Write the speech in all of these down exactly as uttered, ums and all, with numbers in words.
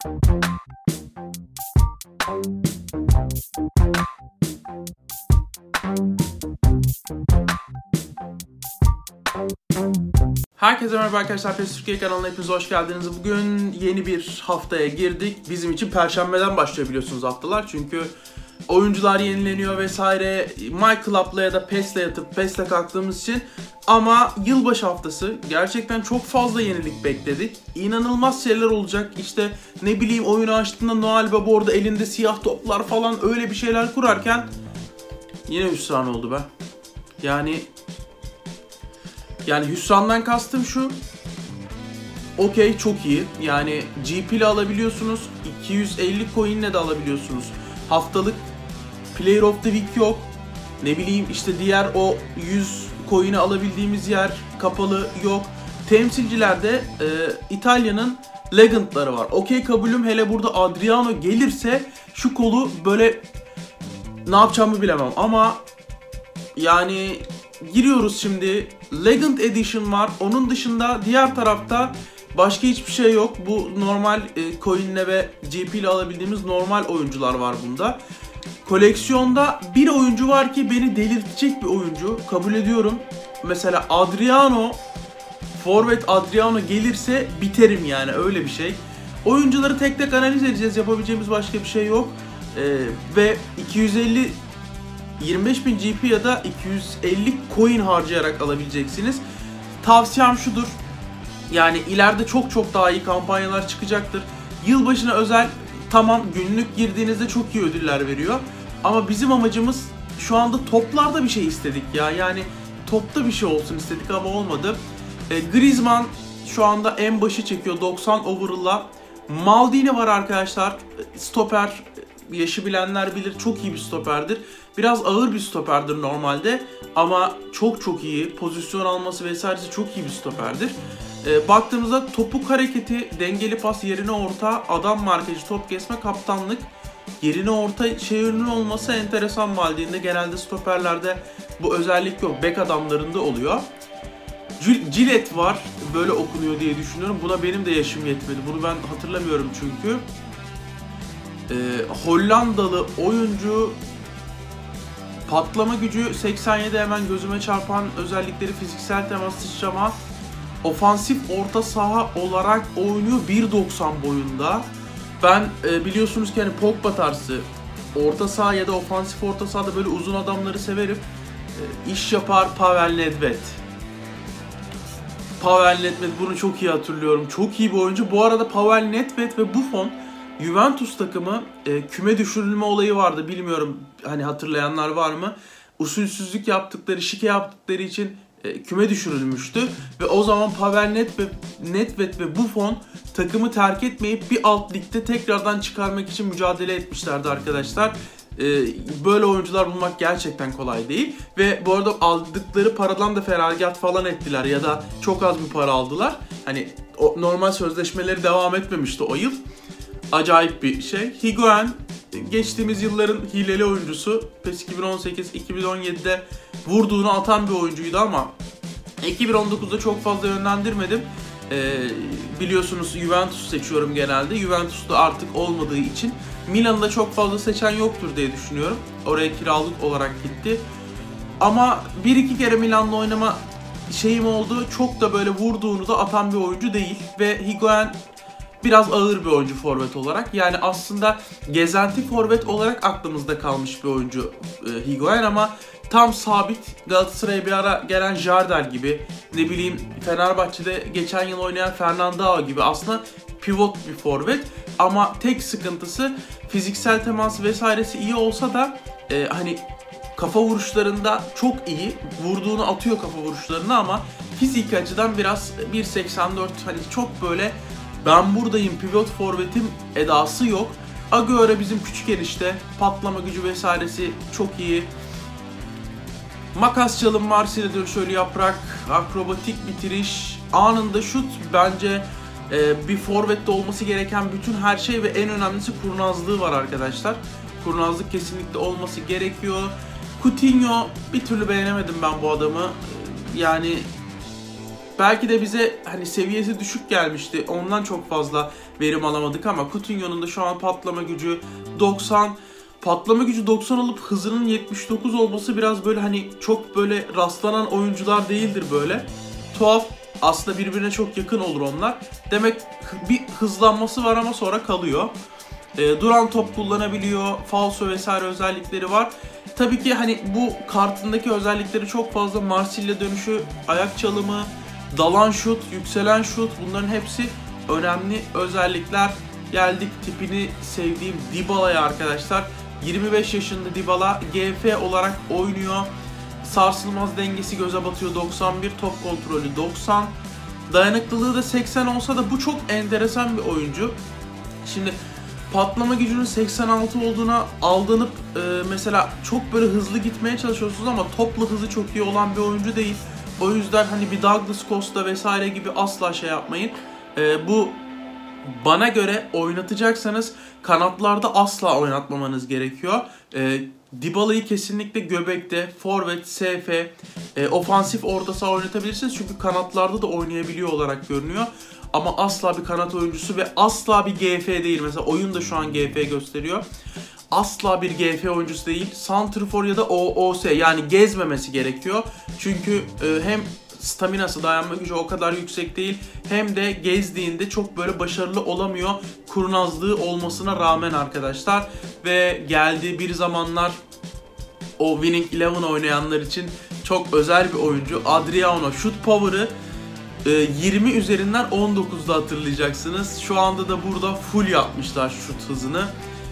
Herkese merhaba arkadaşlar, PES Türkiye kanalına hepiniz hoş geldiniz. Bugün yeni bir haftaya girdik. Bizim için Perşembeden başlıyor biliyorsunuz haftalar. Çünkü oyuncular yenileniyor vesaire. My Club'la ya da PES'le yatıp PES'le kalktığımız için. Ama yılbaşı haftası gerçekten çok fazla yenilik bekledik. İnanılmaz şeyler olacak. İşte ne bileyim, oyunu açtığında Noel Baba orada elinde siyah toplar falan öyle bir şeyler kurarken yine hüsran oldu be. Yani Yani hüsrandan kastım şu, okey çok iyi, yani G P ile alabiliyorsunuz, iki yüz elli coin'le de alabiliyorsunuz, haftalık Player of the Week yok, ne bileyim işte diğer o yüz coin'i alabildiğimiz yer kapalı yok, temsilcilerde e, İtalya'nın Legend'ları var, okey kabulüm, hele burada Adriano gelirse şu kolu böyle ne yapacağımı bilemem ama yani giriyoruz şimdi. Legend Edition var. Onun dışında diğer tarafta başka hiçbir şey yok. Bu normal e, coin'le ve G P ile alabildiğimiz normal oyuncular var bunda. Koleksiyonda bir oyuncu var ki beni delirtecek bir oyuncu. Kabul ediyorum. Mesela Adriano, Forvet Adriano gelirse biterim yani, öyle bir şey. Oyuncuları tek tek analiz edeceğiz. Yapabileceğimiz başka bir şey yok. E, ve iki yüz elli yirmi beş bin G P ya da iki yüz elli coin harcayarak alabileceksiniz. Tavsiyem şudur. Yani ileride çok çok daha iyi kampanyalar çıkacaktır. Yılbaşına özel tamam, günlük girdiğinizde çok iyi ödüller veriyor. Ama bizim amacımız şu anda toplarda bir şey istedik ya. Yani topta bir şey olsun istedik ama olmadı. E, Griezmann şu anda en başı çekiyor doksan overall'la. Maldini var arkadaşlar. Stoper, yaşı bilenler bilir, çok iyi bir stoperdir. Biraz ağır bir stoperdir normalde ama çok çok iyi. Pozisyon alması vesairesi çok iyi bir stoperdir. E, baktığımızda topuk hareketi, dengeli pas, yerine orta, adam markajı, top kesme, kaptanlık, yerine orta şeyinin olması enteresan Maldini'de. Genelde stoperlerde bu özellik yok. Bek adamlarında oluyor. Gillette var. Böyle okunuyor diye düşünüyorum. Buna benim de yaşım yetmedi. Bunu ben hatırlamıyorum çünkü. Ee, Hollandalı oyuncu, patlama gücü seksen yedi, hemen gözüme çarpan özellikleri fiziksel temas, sıçrama, ofansif orta saha olarak oynuyor, bir doksan boyunda. Ben e, biliyorsunuz ki hani Pogba tarzı orta saha ya da ofansif orta sahada böyle uzun adamları severim. E, iş yapar Pavel Nedved. Pavel Nedved, bunu çok iyi hatırlıyorum. Çok iyi bir oyuncu. Bu arada Pavel Nedved ve Buffon, Juventus takımı e, küme düşürülme olayı vardı. Bilmiyorum hani hatırlayanlar var mı? Usulsüzlük yaptıkları, şike yaptıkları için e, küme düşürülmüştü. Ve o zaman Pavel Nedved, Nedved ve Buffon takımı terk etmeyip bir alt ligde tekrardan çıkarmak için mücadele etmişlerdi arkadaşlar. E, böyle oyuncular bulmak gerçekten kolay değil. Ve bu arada aldıkları paradan da feragat falan ettiler ya da çok az bir para aldılar. Hani o, normal sözleşmeleri devam etmemişti o yıl. Acayip bir şey. Higuain geçtiğimiz yılların hileli oyuncusu. PES iki bin on sekiz iki bin on yedi'de vurduğunu atan bir oyuncuydu ama iki bin on dokuz'da çok fazla yönlendirmedim. Ee, biliyorsunuz Juventus seçiyorum genelde. Juventus'ta artık olmadığı için Milan'da çok fazla seçen yoktur diye düşünüyorum. Oraya kiralık olarak gitti. Ama bir iki kere Milan'la oynama şeyim oldu. Çok da böyle vurduğunu da atan bir oyuncu değil. Ve Higuain biraz ağır bir oyuncu forvet olarak. Yani aslında gezenti forvet olarak aklımızda kalmış bir oyuncu e, Higuain ama tam sabit, Galatasaray'a bir ara gelen Jardel gibi, ne bileyim Fenerbahçe'de geçen yıl oynayan Fernandao gibi aslında pivot bir forvet ama tek sıkıntısı fiziksel teması vesairesi iyi olsa da e, hani kafa vuruşlarında çok iyi, vurduğunu atıyor kafa vuruşlarını ama fizik açıdan biraz bir seksen dört, hani çok böyle ben buradayım pivot forvetim edası yok. Agüero bizim küçük enişte, patlama gücü vesairesi çok iyi. Makas çalım, Marsilya'da şöyle yaprak, akrobatik bitiriş, anında şut, bence e, bir forvette olması gereken bütün her şey ve en önemlisi kurnazlığı var arkadaşlar. Kurnazlık kesinlikle olması gerekiyor. Coutinho, bir türlü beğenemedim ben bu adamı. Yani belki de bize hani seviyesi düşük gelmişti. Ondan çok fazla verim alamadık ama Coutinho'nun da şu an patlama gücü doksan. Patlama gücü doksan olup hızının yetmiş dokuz olması biraz böyle hani çok böyle rastlanan oyuncular değildir böyle. Tuhaf. Aslında birbirine çok yakın olur onlar. Demek bir hızlanması var ama sonra kalıyor. E, duran top kullanabiliyor. Falso vesaire özellikleri var. Tabii ki hani bu kartındaki özellikleri çok fazla. Marsilya dönüşü, ayak çalımı, dalan şut, yükselen şut, bunların hepsi önemli özellikler. Geldik tipini sevdiğim Dybala'ya arkadaşlar. yirmi beş yaşında Dybala G F olarak oynuyor. Sarsılmaz dengesi göze batıyor doksan bir, top kontrolü doksan. Dayanıklılığı da seksen olsa da bu çok enteresan bir oyuncu. Şimdi patlama gücünün seksen altı olduğuna aldanıp e, mesela çok böyle hızlı gitmeye çalışıyorsunuz ama topla hızı çok iyi olan bir oyuncu değil. O yüzden hani bir Douglas Costa vesaire gibi asla şey yapmayın. E, bu bana göre oynatacaksanız kanatlarda asla oynatmamanız gerekiyor. E, Dybala'yı kesinlikle göbekte, forvet, S F, e, ofansif orta saha oynatabilirsiniz. Çünkü kanatlarda da oynayabiliyor olarak görünüyor. Ama asla bir kanat oyuncusu ve asla bir G F değil. Mesela oyun da şu an G F gösteriyor. Asla bir G F oyuncusu değil. Santrfor ya da O O S, yani gezmemesi gerekiyor. Çünkü e, hem staminası, dayanma gücü o kadar yüksek değil. Hem de gezdiğinde çok böyle başarılı olamıyor. Kurnazlığı olmasına rağmen arkadaşlar. Ve geldiği bir zamanlar o Winning Eleven oynayanlar için çok özel bir oyuncu. Adriano şut power'ı yirmi üzerinden on dokuzda hatırlayacaksınız. Şu anda da burada full yapmışlar şut hızını.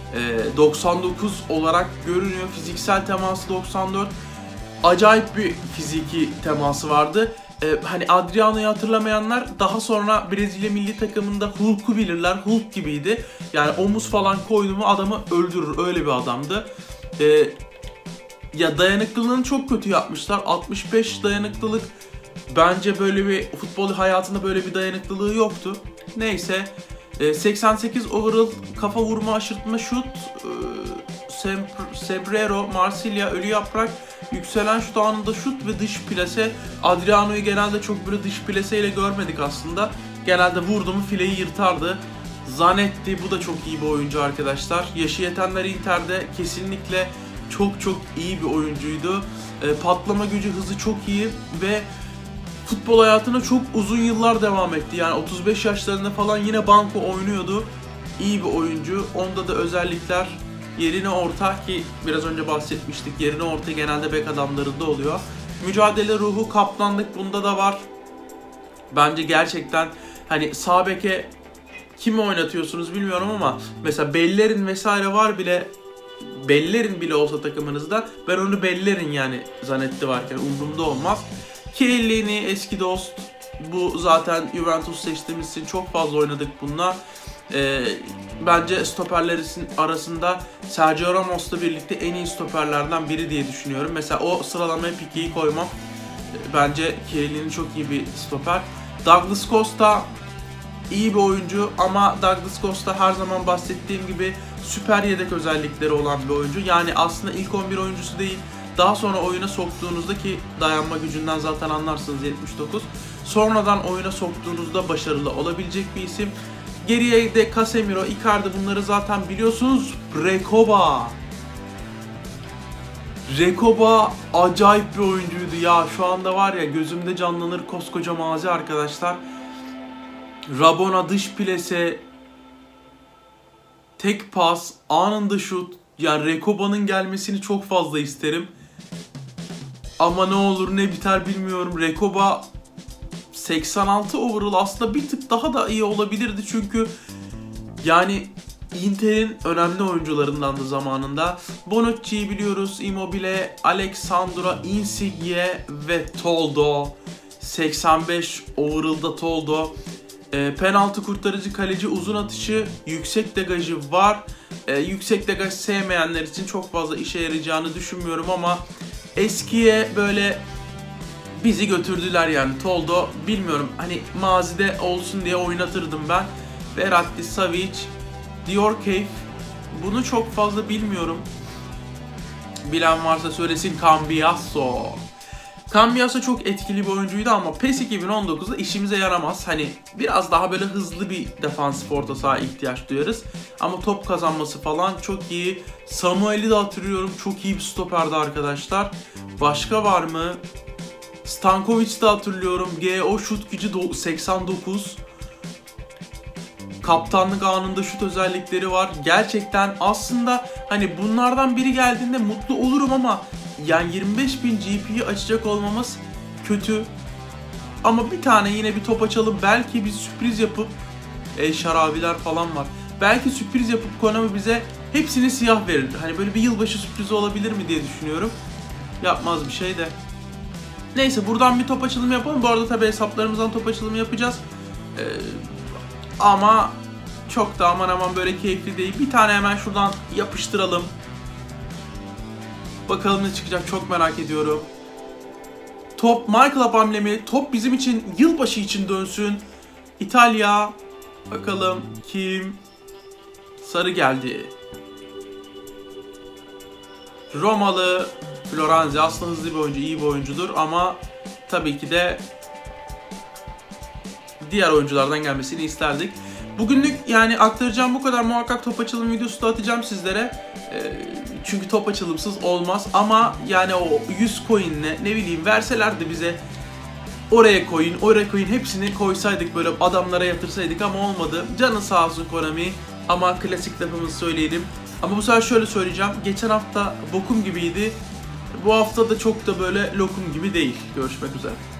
doksan dokuz olarak görünüyor. Fiziksel teması doksan dört. Acayip bir fiziki teması vardı. Hani Adriano'yu hatırlamayanlar daha sonra Brezilya milli takımında Hulk'u bilirler. Hulk gibiydi. Yani omuz falan koydu mu adamı öldürür. Öyle bir adamdı. Ya dayanıklılığını çok kötü yapmışlar. altmış beş dayanıklılık. Bence böyle bir futbol hayatında böyle bir dayanıklılığı yoktu. Neyse. seksen sekiz overall, kafa vurma, aşırtma, şut, Cebrero, Marsilya, ölü yaprak, yükselen şut, anında şut ve dış plase. Adriano'yu genelde çok böyle dış plaseyle görmedik aslında. Genelde vurdu mu fileyi yırtardı. Zanetti, bu da çok iyi bir oyuncu arkadaşlar. Yaşı yetenler Inter'de kesinlikle çok çok iyi bir oyuncuydu. Patlama gücü, hızı çok iyi ve futbol hayatına çok uzun yıllar devam etti. Yani otuz beş yaşlarında falan yine banko oynuyordu. İyi bir oyuncu. Onda da özellikler yerine orta, ki biraz önce bahsetmiştik. Yerine orta genelde bek adamlarında oluyor. Mücadele ruhu, kaptanlık bunda da var. Bence gerçekten hani sağ beke kimi oynatıyorsunuz bilmiyorum ama mesela Bellerin vesaire var bile, Bellerin bile olsa takımınızda ben onu Bellerin yani Zanetti varken umurumda olmaz. Chiellini eski dost. Bu zaten Juventus seçtiğimiz için çok fazla oynadık bununla. Ee, bence stoperlerin arasında Sergio Ramos'la birlikte en iyi stoperlerden biri diye düşünüyorum. Mesela o sıralamaya Piqué'yi koymam. Ee, bence Chiellini çok iyi bir stoper. Douglas Costa iyi bir oyuncu ama Douglas Costa her zaman bahsettiğim gibi süper yedek özellikleri olan bir oyuncu. Yani aslında ilk on bir oyuncusu değil. Daha sonra oyuna soktuğunuzda, ki dayanma gücünden zaten anlarsınız yetmiş dokuz. Sonradan oyuna soktuğunuzda başarılı olabilecek bir isim. Geriye de Casemiro, Icardi, bunları zaten biliyorsunuz. Recoba. Recoba acayip bir oyuncuydu ya. Şu anda var ya gözümde canlanır koskoca mazi arkadaşlar. Rabona dış plase, tek pas, anında şut. Yani Recoba'nın gelmesini çok fazla isterim. Ama ne olur ne biter bilmiyorum. Recoba seksen altı overall aslında bir tık daha da iyi olabilirdi çünkü yani Inter'in önemli oyuncularındandı zamanında. Bonucci'yi biliyoruz, Immobile, Alexandra, Insigne ve Toldo. seksen beş overall'da Toldo. E, penaltı kurtarıcı, kaleci, uzun atışı, yüksek degajı var. E, yüksek degaj sevmeyenler için çok fazla işe yarayacağını düşünmüyorum ama eskiye böyle bizi götürdüler yani. Toldo bilmiyorum, hani mazide olsun diye oynatırdım ben. Verratti, Savic, Diorcafe, bunu çok fazla bilmiyorum. Bilen varsa söylesin. Cambiasso. Cambiaso çok etkili bir oyuncuydu ama PES iki bin on dokuzda işimize yaramaz. Hani biraz daha böyle hızlı bir defansif orta saha ihtiyaç duyarız. Ama top kazanması falan çok iyi. Samuel'i de hatırlıyorum. Çok iyi bir stoperdi arkadaşlar. Başka var mı? Stankovic'i de hatırlıyorum. G O şut gücü seksen dokuz. Kaptanlık anında şut özellikleri var. Gerçekten aslında hani bunlardan biri geldiğinde mutlu olurum ama yani yirmi beş bin G P'yi açacak olmamız kötü. Ama bir tane yine bir top açalım. Belki bir sürpriz yapıp e, şarabiler falan var. Belki sürpriz yapıp Konami bize hepsini siyah verir. Hani böyle bir yılbaşı sürprizi olabilir mi diye düşünüyorum. Yapmaz bir şey de. Neyse buradan bir top açılımı yapalım. Bu arada tabi hesaplarımızdan top açılımı yapacağız. Ee, ama çok da aman aman böyle keyifli değil. Bir tane hemen şuradan yapıştıralım. Bakalım ne çıkacak, çok merak ediyorum. Top My Club amblemi. Top bizim için yılbaşı için dönsün. İtalya. Bakalım kim? Sarı geldi. Romalı Florenzi. Aslında hızlı bir oyuncu, iyi bir oyuncudur ama tabii ki de diğer oyunculardan gelmesini isterdik. Bugünlük yani aktaracağım bu kadar. Muhakkak top açılım videosu da atacağım sizlere. Ee, çünkü top açılımsız olmaz. Ama yani o yüz coin'le ne bileyim verselerdi bize, oraya coin, oraya coin hepsini koysaydık, böyle adamlara yatırsaydık ama olmadı. Canı sağ olsun Konami. Ama klasik lafımızı söyleyelim. Ama bu sefer şöyle söyleyeceğim. Geçen hafta bokum gibiydi. Bu hafta da çok da böyle lokum gibi değil. Görüşmek üzere.